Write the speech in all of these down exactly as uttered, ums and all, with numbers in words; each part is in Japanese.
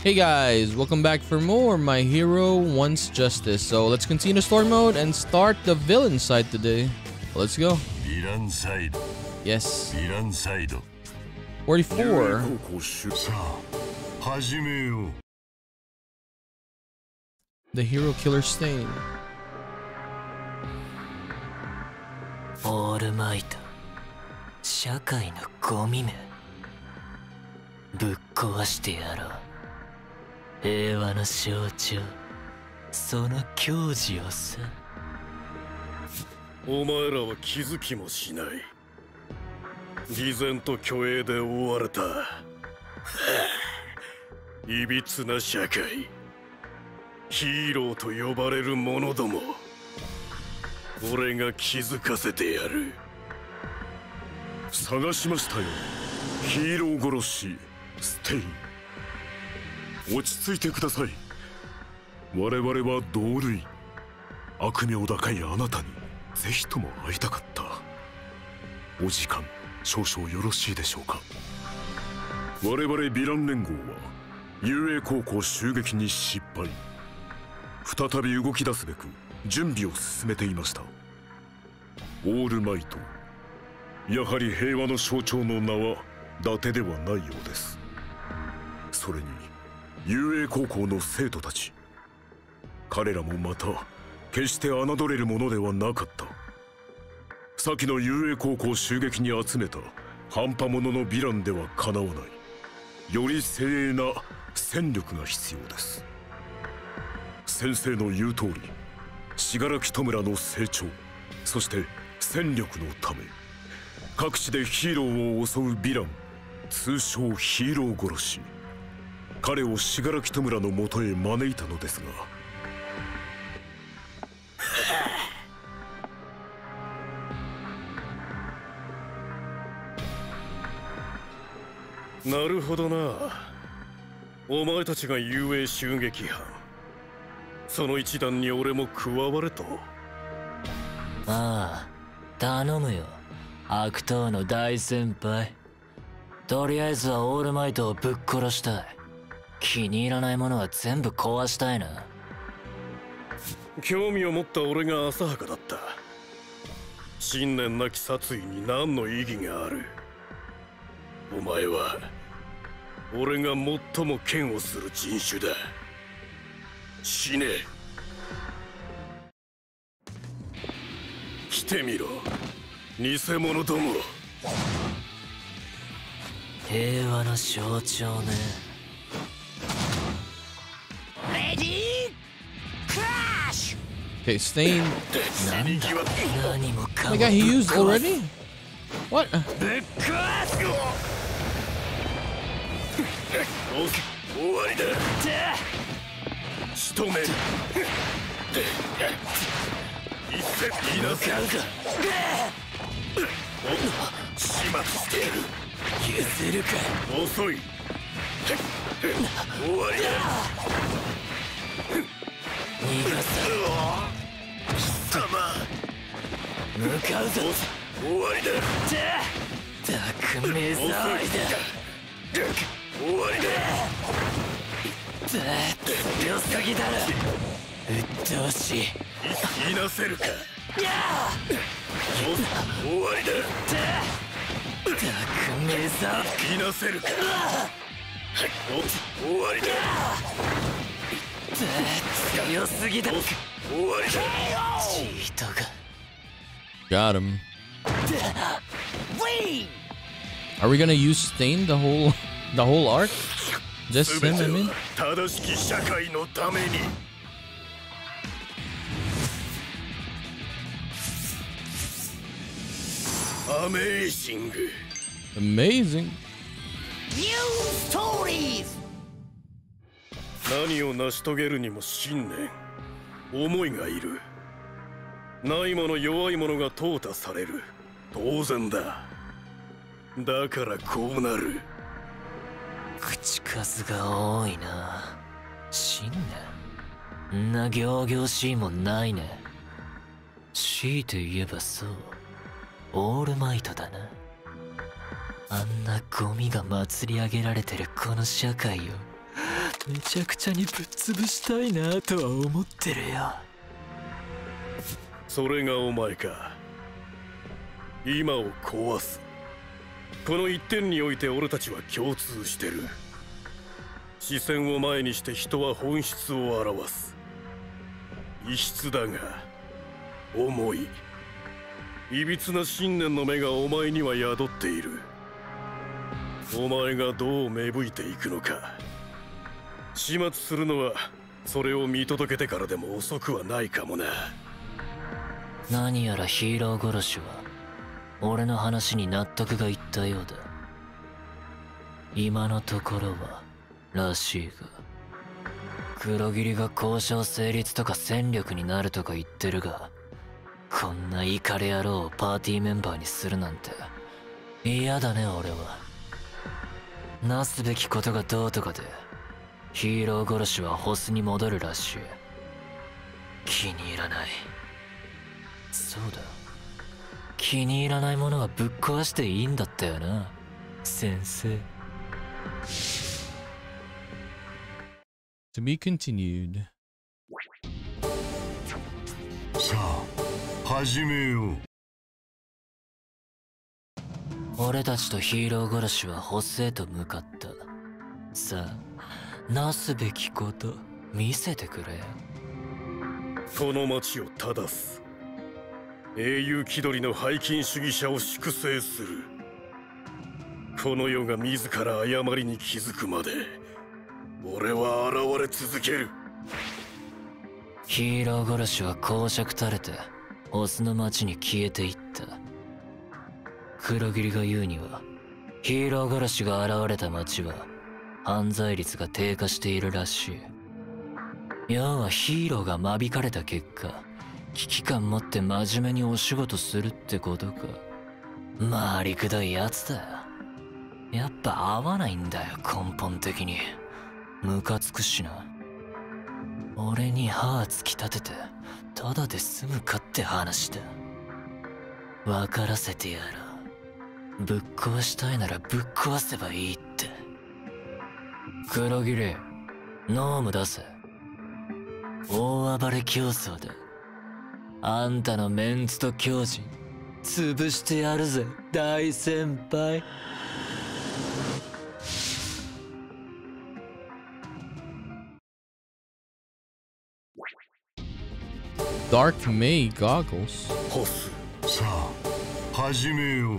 Hey guys, welcome back for more My Hero Wants Justice. So let's continue story mode and start the villain side today. Let's go. Villain side. Yes. Villain side. forty-four. The Hero Killer Stain. オールマイト、社会のゴミめぶっ壊してやろう。平和の象徴、その矜持をさ。 お前らは気づきもしない。偽善と虚栄で覆われたいびつな社会。ヒーローと呼ばれる者ども、俺が気づかせてやる。探しましたよ、ヒーロー殺しステイン。落ち着いてください。我々は同類。悪名高いあなたにぜひとも会いたかった。お時間少々よろしいでしょうか。我々ヴィラン連合は雄英高校襲撃に失敗。再び動き出すべく準備を進めていました。オールマイト、やはり平和の象徴の名は伊達ではないようです。それに雄英高校の生徒たち、彼らもまた決して侮れるものではなかった。先の雄英高校襲撃に集めた半端者のヴィランではかなわない、より精鋭な戦力が必要です。先生の言う通り、信楽戸村の成長、そして戦力のため各地でヒーローを襲うヴィラン、通称ヒーロー殺し、彼を信楽戸村のもとへ招いたのですが。なるほどな。お前たちが雄英襲撃犯、その一団に俺も加われと。 ああ、頼むよ、悪党の大先輩。とりあえずはオールマイトをぶっ殺したい。気に入らないものは全部壊したいな。 興味を持った俺が浅はかだった。信念なき殺意に何の意義がある。お前は俺が最も嫌悪する人種だ。死ね。来てみろ、偽物ども。 平和の象徴ね。レディークラッシュ。 Okay, Stain. なんだ、何もか Oh も my god, he used already? What? ぶっ壊す。 終わりだ。仕留める。一斉にいなせるか。始末してやる。 譲るか。 遅い。終わりだ。 逃がさ貴様。 向かうぞ。 終わりだ。 たくめ騒いだ。 終わりだ。 強すぎだろ。うっとうしい。 いなせるか。終わりだ。 たくめ騒いなせるか。終わりだ。 強すぎだ。 終わりだ。 チートが。 Got him. Are we gonna use Stain the whole the whole arc? Just him, I mean? 正しき社会のために。アメージング。 Amazing. New stories. 何を成し遂げるにも信念、思いがいる。ないもの弱いものが淘汰される。当然だ。だからこうなる。 口数が多いな。信念んな仰々しいもんないね。強いて言えばそう、オールマイトだな。あんなゴミが祭り上げられてるこの社会をめちゃくちゃにぶっ潰したいなとは思ってるよ。 それがお前か。今を壊す。この一点において俺たちは共通してる。視線を前にして人は本質を表す。異質だが重い。いびつな信念の目がお前には宿っている。お前がどう芽吹いていくのか。始末するのはそれを見届けてからでも遅くはないかもな。 何やらヒーロー殺しは俺の話に納得がいったようだ。今のところはらしいが、黒霧が交渉成立とか戦力になるとか言ってるが、こんなイカレ野郎をパーティーメンバーにするなんて嫌だね。俺はなすべきことがどうとかでヒーロー殺しはホスに戻るらしい。気に入らない。そうだ、気に入らないものはぶっ壊していいんだったよな、先生。 To be continued. さあ始めよう。 俺たちとヒーロー殺しはホスへと向かった。さあ、なすべきこと見せてくれ。 この町を正す。英雄気取りの背筋主義者を粛清する。この世が自ら誤りに気づくまで俺は現れ続ける。 ヒーロー殺しは公爵垂れてホスの町に消えていった。黒霧が言うには、ヒーロー殺しが現れた町は犯罪率が低下しているらしい。要はヒーローが間引かれた結果、危機感持って真面目にお仕事するってことか。まありくどいやつだよ。やっぱ合わないんだよ、根本的に。ムカつくしな。俺に歯突き立ててただで済むかって話だ。分からせてやろう。ぶっ壊したいならぶっ壊せばいいって。黒霧、ノーム出せ。大暴れ競争であんたのメンツと強靭潰してやるぜ、大先輩。 Dark May goggles. ホス、 さあ始めよう。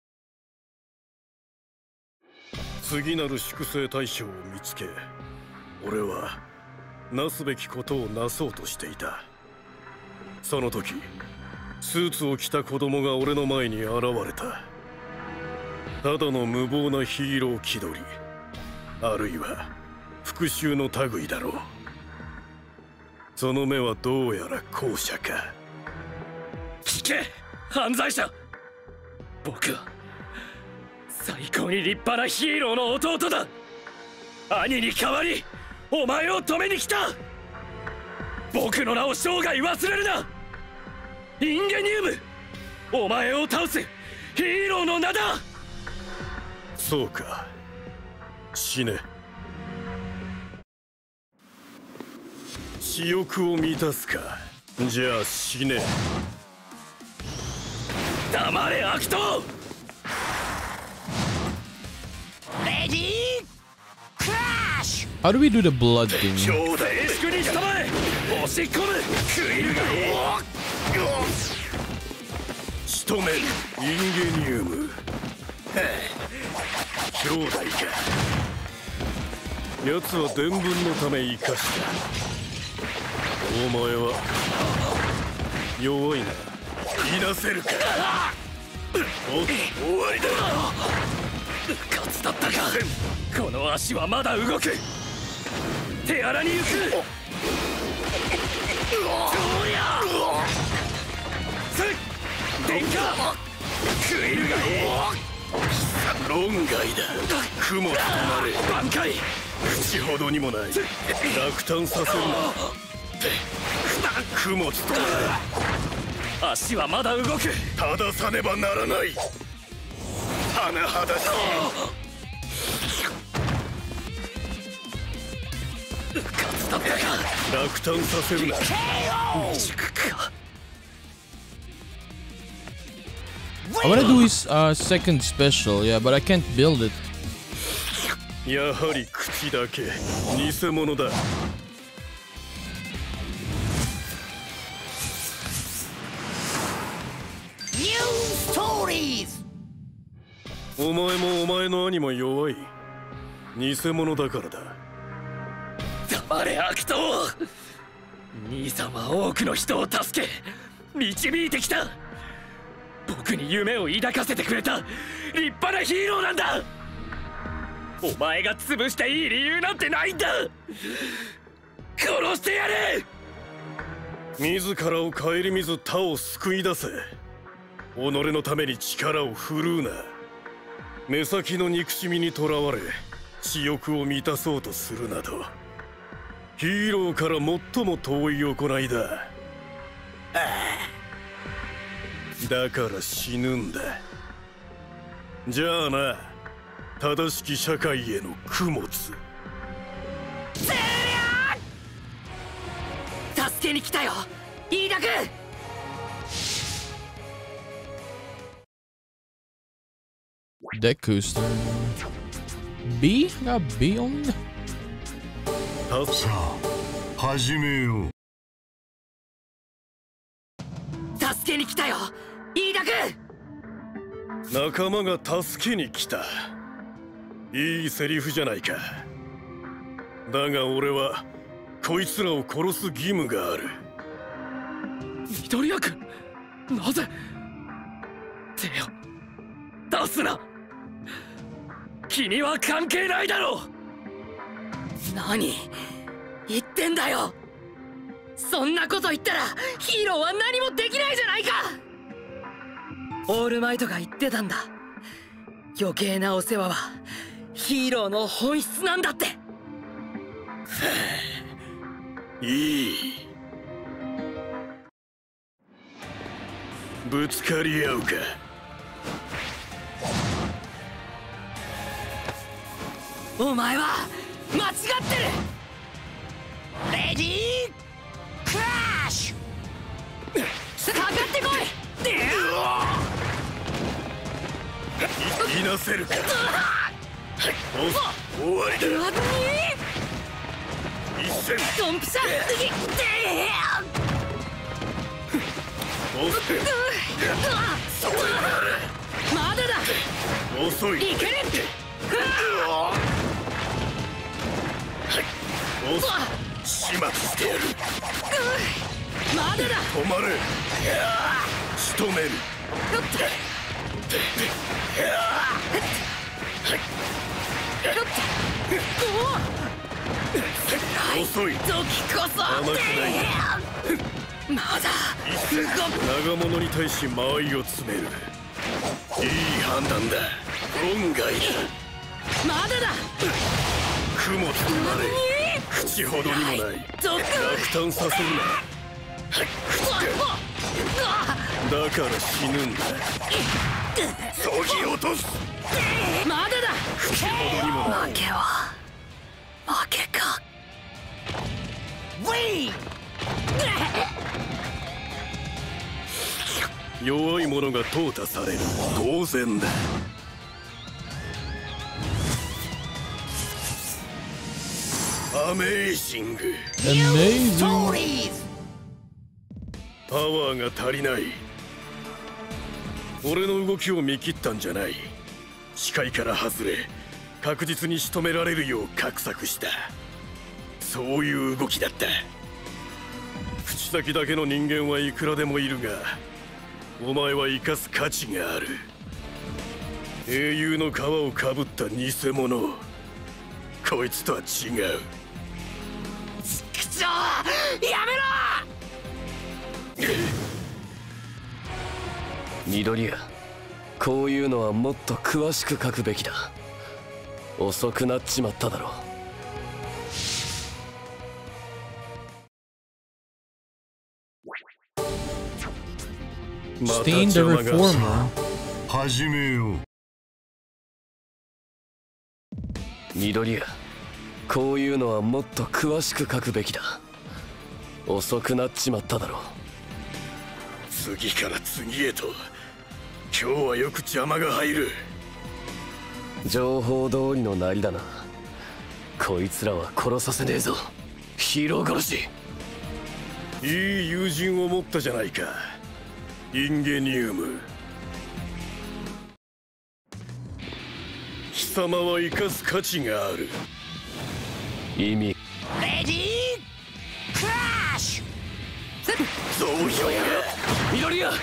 次なる粛清対象を見つけ、俺はなすべきことをなそうとしていた。その時スーツを着た子供が俺の前に現れた。ただの無謀なヒーロー気取り、あるいは復讐の類だろう。その目はどうやら後者か。 聞け、犯罪者。僕は最高に立派なヒーローの弟だ。兄に代わりお前を止めに来た。僕の名を生涯忘れるな。インゲニウム、お前を倒すヒーローの名だ。 そうか、死ね。私欲を満たすか。じゃあ死ね。 黙れ悪党。 レディークラッシュ。 How do we do the blood thing? 兄弟静粛にしたまえ。押し込む。クイルが仕留める。インゲニウム。兄弟か。奴は伝聞のため生かした。お前は弱いな。いなせるか。お終わりだ。 ガツだったか。この足はまだ動く。手荒に行く。どうや。せっ電化。クイルが論外だ。雲となれ。 挽回。 口ほどにもない。落胆させるな。雲となれ。 足はまだ動く。 正さねばならない。甚だしい。 勝つためだか。 落胆させるな。 未熟か。 I wanna do his uh, second special, yeah, but I can't build it. やはり口だけ偽物だ。お前もお前の兄も弱い。偽物だからだ。 黙れ悪党。兄さんは多くの人を助け導いてきた。僕に夢を抱かせてくれた立派なヒーローなんだ。お前が潰していい理由なんてないんだ。殺してやれ。 自らを顧みず他を救い出せ。己のために力を振るうな。目先の憎しみにとらわれ私欲を満たそうとするなどヒーローから最も遠い行いだ。だから死ぬんだ。じゃあな、正しき社会への供物。 助けに来たよ、飯田君。 Deku's turn. B? Got B on? さあ始めよう。 助けに来たよ、飯田君。 仲間が助けに来た。いいセリフじゃないか。だが俺はこいつらを殺す義務がある。 緑谷君、なぜ手を出すな。君は関係ないだろう。何言ってんだよ。そんなこと言ったらヒーローは何もできないじゃないか。オールマイトが言ってたんだ。余計なお世話はヒーローの本質なんだって。 いい。ぶつかり合うか。 お前は間違ってる。レディークラッシュ。かかってこい。 いなせるか。お終わりだ。一戦ドンピシャ。まだだ。 遅い。 いける。 始末してやる。 まだだ。 止まれ。仕留める。遅い。 時こそ甘くない。 まだ長物に対し間合いを詰める。いい判断だ。論外だ。 まだだ。 雲となれ。口ほどにもない。落胆させるな。だから死ぬんだ。そぎ落とす。 まだだ。 口ほどにもない。 負けは負けか。 弱い者が淘汰される。当然だ。アメージング。 Amazing. パワーが足りない。俺の動きを見切ったんじゃない。視界から外れ確実に仕留められるよう画策した。そういう動きだった。口先だけの人間はいくらでもいるが、お前は生かす価値がある。英雄の皮をかぶった偽物。こいつとは違う。 くそー、やめろ。 緑谷、こういうのはもっと詳しく書くべきだ。遅くなっちまっただろう。 Stain the Reformer. 始めよう。 緑谷、 こういうのはもっと詳しく書くべきだ。遅くなっちまっただろう。 次から次へと今日はよく邪魔が入る。 情報通りのなりだな。こいつらは殺させねえぞ。ヒーロー殺し。 いい友人を持ったじゃないか、インゲニウム。貴様は生かす価値がある。 意味。 レディークラッシュ。 増票や緑谷、相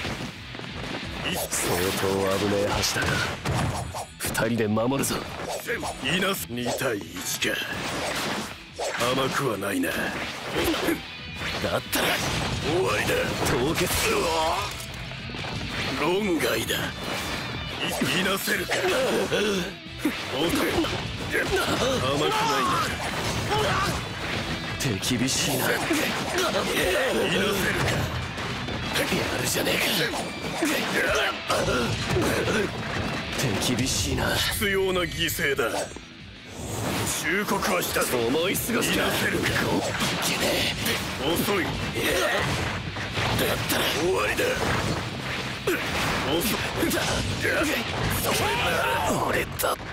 当危ねえ橋だが二人で守るぞ。 いなすに対いちか。甘くはないな。 だったら終わりだ。 凍結。 論外だ。いいなせるか。おと甘くないな。 手厳しいな。いなせるか。やるじゃねえか。手厳しいな。 必要な犠牲だ。忠告はしたぞ。 思い過ごした。 いなせるか。遅い。だったら終わりだ。遅い。 俺だって。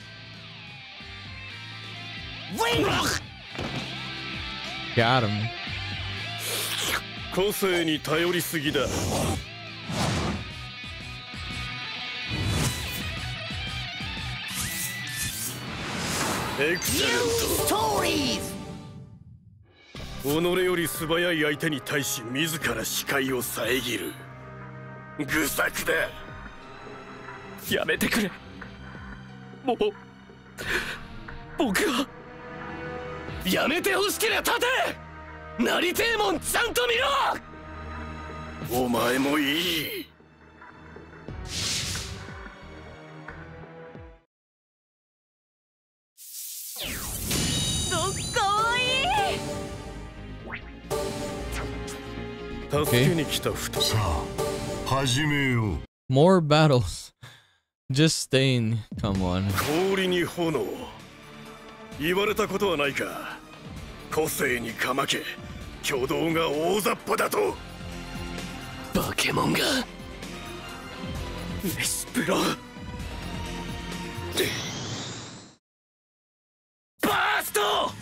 Got him. 個性に頼りすぎだ。エクセレント。己より素早い相手に対し自ら視界を遮る。愚策だ。 やめてくれ。もう僕は。 やめてほしけりゃ立て。なりてえもんちゃんと見ろ。 お前もいい。助けに来た二人。 さあ始めよう。 More battles. Just staying. Come on. 氷に炎。言われたことはないか。個性にかまけ挙動が大雑把だと。 バケモンが。 メシプロ。バースト。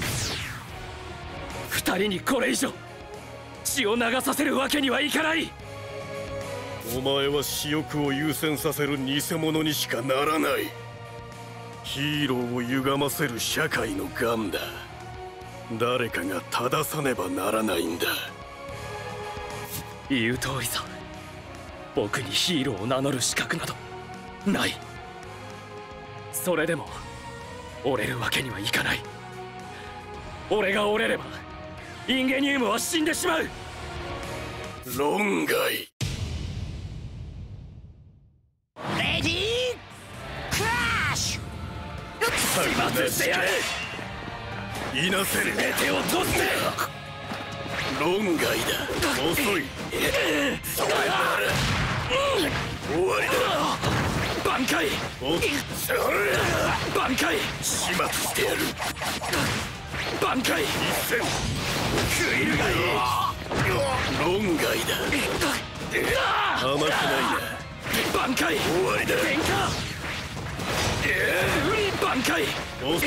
二人にこれ以上血を流させるわけにはいかない。 お前は私欲を優先させる偽物にしかならない。ヒーローを歪ませる社会の癌だ。誰かが正さねばならないんだ。 言う通りさ。僕にヒーローを名乗る資格などない。それでも折れるわけにはいかない。俺が折れればインゲニウムは死んでしまう。 論外。 レディークラッシュ。 始末してやる。 いなせる。 手を取って。 論外だ。遅い。終わりだ。 挽回。 おっ挽回。 始末してやる。 挽回。 一戦食いるがいい。 論外だ。甘くないな。 挽回。 終わりだ。 喧嘩。挽回。 おっ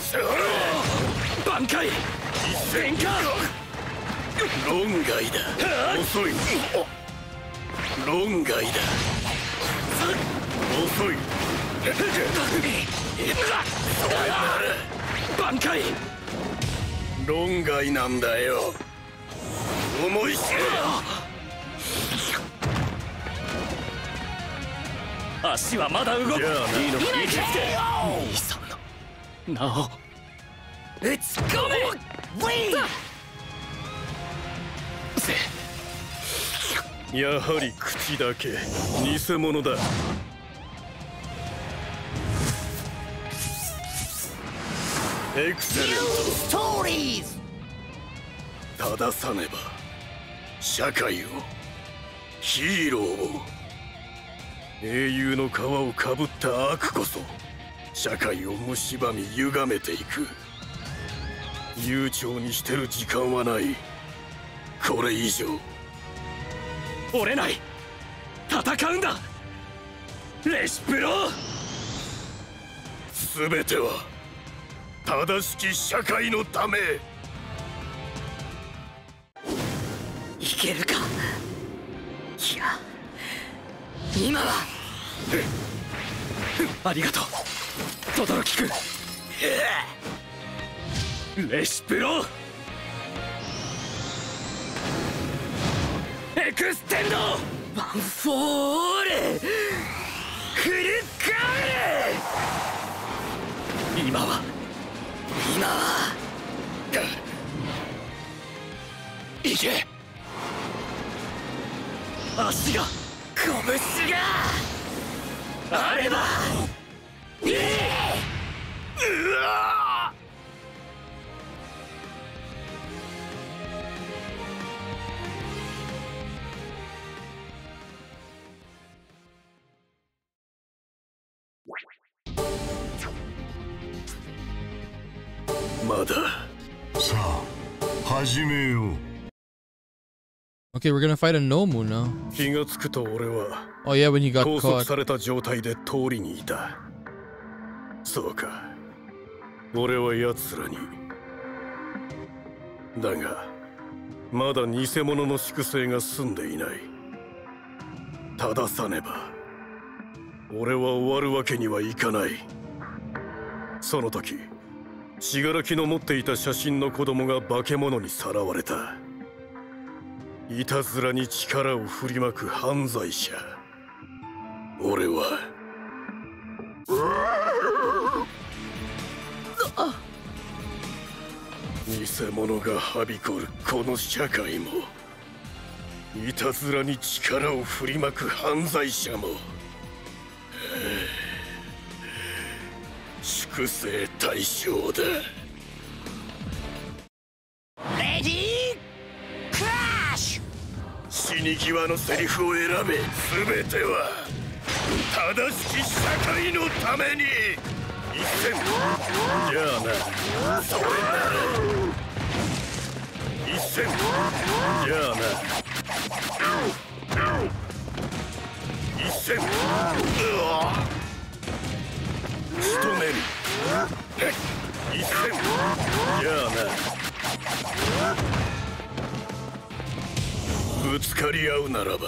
挽回。喧嘩。 論外だ。遅い。論外だ。遅い。 挽回。 論外なんだよ。思い知れ。 足はまだ動く。 じゃあいいのか。 兄さんの名を打ち込め。 やはり口だけ偽物だ。エクセレンストーリーズ。 ト。正さねば社会を、ヒーローを、英雄の皮をかぶった悪こそ社会を蝕み歪めていく。 悠長にしてる時間はない。これ以上折れない。戦うんだレシプロ。 全ては正しき社会のため。 いけるか。いや今は。 ありがとう轟君。レシプロエクステンドワンフォールフルカール。今は今は。 いけ。足が拳があれば。 いい。 うわまだ。 さあ始めよう。 Okay, we're gonna fight a Nomu now. 気がつくと俺は Oh yeah, when he got 拘束 caught. された状態で通りにいた。そうか、俺は奴らに。だがまだ偽物の粛清が済んでいない。正さねば俺は終わるわけにはいかない。その時死柄木の持っていた写真の子供が化け物にさらわれた。いたずらに力を振りまく犯罪者。俺は偽物がはびこるこの社会も、いたずらに力を振りまく犯罪者も、粛清対象だ。 レディークラッシュ。 死に際のセリフを選べ。全ては正しき社会のために。一戦じゃあな、それなら一戦じゃあな一戦。うわ仕留める。一戦じゃあなぶつかり合うならば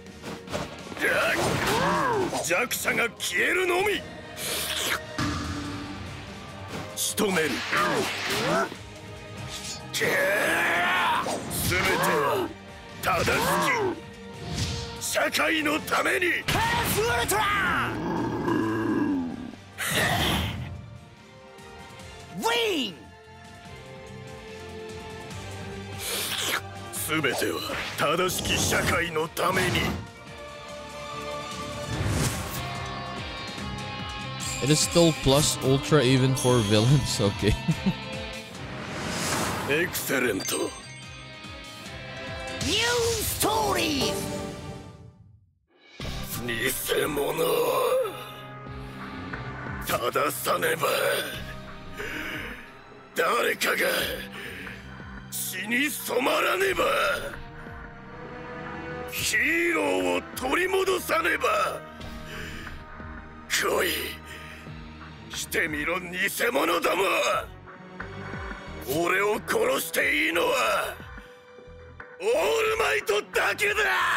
弱者が消えるのみ。仕留める。全ては正しき社会のために。 カラスウルトラウィン。 全ては正しき社会のために。 It is still plus ultra even for villains. Okay. エクセレント。 ニューストーリー偽物正さねば誰かが血に染まらねば。ヒーローを取り戻さねば。来い、来てみろ偽物ども。俺を殺していいのはオールマイトだけだ。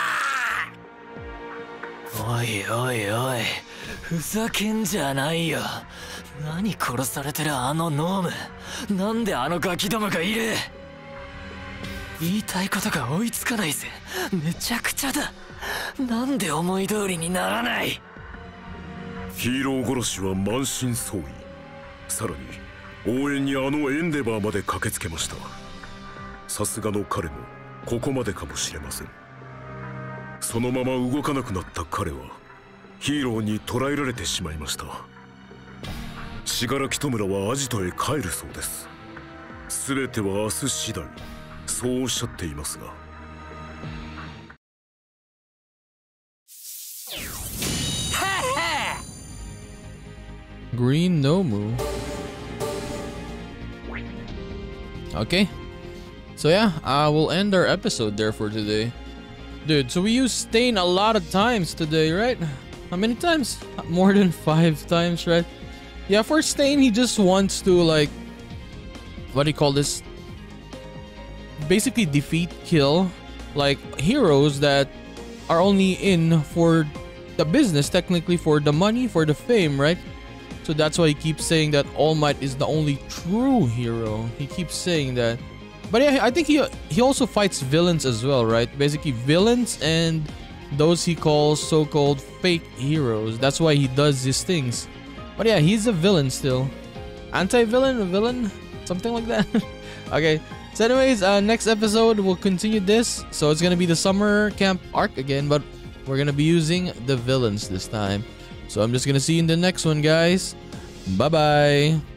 おいおいおい、ふざけんじゃないよ。何殺されてるあのノーム。なんであのガキどもがいる。言いたいことが追いつかないぜ。めちゃくちゃだ。なんで思い通りにならない。 ヒーロー殺しは満身創痍。さらに応援にあのエンデバーまで駆けつけました。さすがの彼もここまでかもしれません。そのまま動かなくなった彼はヒーローに捕らえられてしまいました。死柄木弔はアジトへ帰るそうです。全ては明日次第、そうおっしゃっていますが。 Green Nomu. Okay. So yeah, uh, we'll end our episode there for today. Dude, so we used Stain a lot of times today, right? How many times? More than five times, right? Yeah, for Stain, he just wants to, like, what do you call this? Basically defeat, kill, like, heroes that are only in for the business, technically for the money, for the fame, right? So that's why he keeps saying that All Might is the only true hero. He keeps saying that. But yeah, I think he he also fights villains as well, right? Basically villains and those he calls so-called fake heroes. That's why he does these things. But yeah, he's a villain still. Anti-villain, a villain, something like that. Okay. So anyways, uh, next episode we'll continue this. So it's gonna be the summer camp arc again, but we're gonna be using the villains this time. So I'm just gonna see you in the next one, guys. Bye bye.